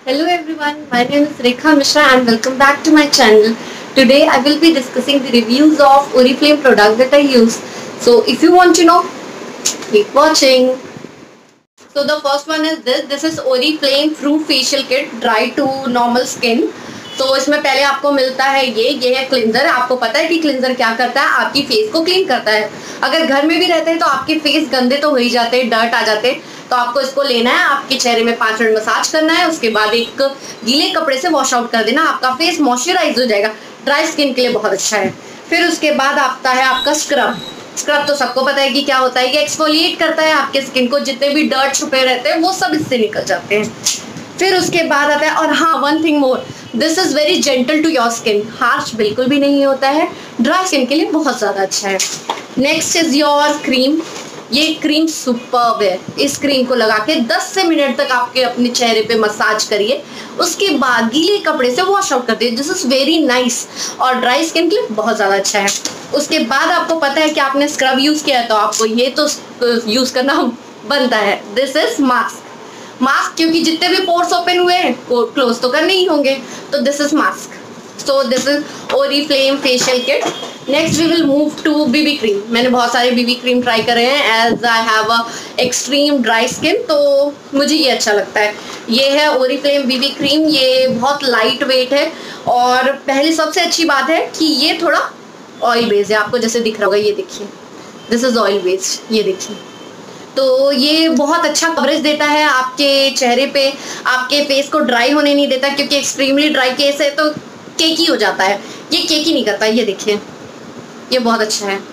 Hello everyone, my name is Rekha Mishra and welcome back to my channel. Today I will be discussing the reviews of Oriflame product that I use. So if you want to know, keep watching. So the first one is this. This is Oriflame Fruit Facial Kit Dry to Normal Skin. तो इसमें पहले आपको मिलता है ये है cleanser. आपको पता है कि क्लिंजर क्या करता है, आपकी फेस को क्लीन करता है। अगर घर में भी रहते हैं तो आपके फेस गंदे तो हो ही जाते हैं, डर्ट आ जाते हैं, तो आपको इसको लेना है, आपके चेहरे में 5 मिनट मसाज करना है, उसके बाद एक गीले कपड़े से वॉश आउट कर देना, आपका फेस मॉइस्चराइज हो जाएगा। ड्राई स्किन के लिए बहुत अच्छा है। फिर उसके बाद आता है आपका स्क्रब। स्क्रब तो सबको पता है कि क्या होता है, ये एक्सफोलिएट करता है आपके स्किन को, जितने भी डर्ट छुपे रहते हैं वो सब इससे निकल जाते हैं। फिर उसके बाद आता है, और हाँ one thing more, this is very gentle to your skin, harsh बिल्कुल भी नहीं होता है, ड्राई स्किन के लिए बहुत ज़्यादा अच्छा है। Next is your cream. ये क्रीम सुपर्ब है। इस क्रीम को लगा के 10 से मिनट तक आपके अपने चेहरे पे मसाज करिए, उसके बाद गीले कपड़े से वॉश आउट कर दिए। दिस इज वेरी नाइस और ड्राई स्किन के लिए बहुत ज़्यादा अच्छा है। उसके बाद आपको पता है कि आपने स्क्रब यूज़ किया है तो आपको ये तो यूज़ करना बनता है। दिस इज मास्क, क्योंकि जितने भी पोर्स ओपन हुए हैं क्लोज तो करने ही होंगे, तो this is mask. So this is Oriflame facial kit. Next we will move to BB cream. मैंने बहुत सारे बीबी क्रीम ट्राई करे हैं, as I have a extreme dry skin, तो मुझे ये अच्छा लगता है। ये है ओरीफ्लेम बीबी क्रीम। ये बहुत लाइट वेट है और पहली सबसे अच्छी बात है कि ये थोड़ा ऑयल बेस्ड है। आपको जैसे दिख रहा होगा, ये देखिए, दिस इज ऑयल बेस्ड, ये देखिए। तो ये बहुत अच्छा कवरेज देता है आपके चेहरे पे, आपके फेस को ड्राई होने नहीं देता, क्योंकि एक्सट्रीमली ड्राई केस है तो केकी हो जाता है, ये केकी नहीं करता। ये देखिए, ये बहुत अच्छा है।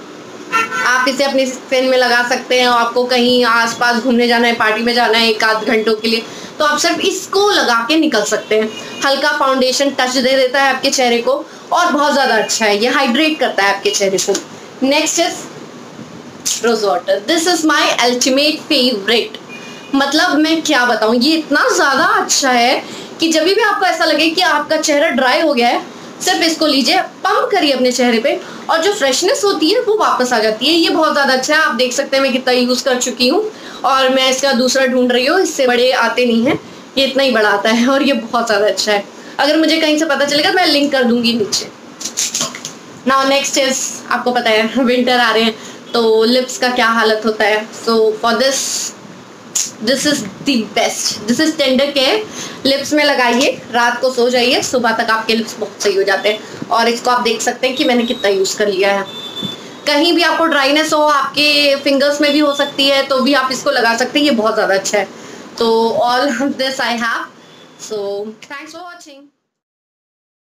आप इसे अपनी स्किन में लगा सकते हैं, आपको कहीं आसपास घूमने जाना है, पार्टी में जाना है 1-8 घंटों के लिए, तो आप सिर्फ इसको लगा के निकल सकते हैं। हल्का फाउंडेशन टच दे देता है आपके चेहरे को और बहुत ज़्यादा अच्छा है। ये हाइड्रेट करता है आपके चेहरे को। Next is rose water. This is my ultimate favourite. मतलब मैं क्या बताऊं, ये इतना ज़्यादा अच्छा है कि जब भी आपको ऐसा लगे कि आपका चेहरा ड्राई हो गया है, सिर्फ इसको लीजिए, पंप करिए अपने चेहरे पे, और जो फ्रेशनेस होती है वो वापस आ जाती है। ये बहुत ज़्यादा अच्छा है। आप देख सकते हैं मैं कितना यूज़ कर चुकी हूँ और मैं इसका दूसरा ढूंढ रही हूँ। इससे बड़े आते नहीं हैं, ये इतना ही बड़ा आता है और ये बहुत ज़्यादा अच्छा है। अगर मुझे कहीं से पता चलेगा मैं लिंक कर दूंगी नीचे। नाउ नेक्स्ट इज, आपको पता है विंटर आ रहे हैं तो लिप्स का क्या हालत होता है। So for this is the best. This is tender care. Lips में लगाइए, रात को सो जाइए, सुबह तक आपके लिप्स बहुत सही हो जाते हैं। और इसको आप देख सकते हैं कि मैंने कितना यूज़ कर लिया है। कहीं भी आपको ड्राइनेस हो, आपके फिंगर्स में भी हो सकती है, तो भी आप इसको लगा सकते हैं। ये बहुत ज़्यादा अच्छा है। तो all this I have. So thanks for watching.